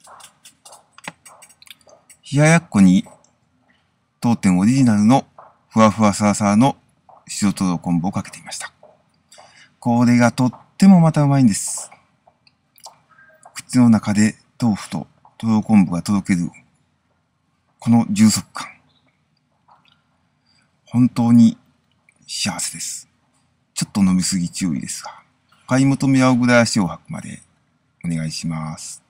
冷ややっこに当店オリジナルのふわふわサラサラの白とろ昆布をかけてみました。これがとってもまたうまいんです。口の中で豆腐ととろ昆布がとろけるこの充足感。本当に幸せです。ちょっと飲みすぎ注意ですが、買い求めは小倉市を吐くまでお願いします。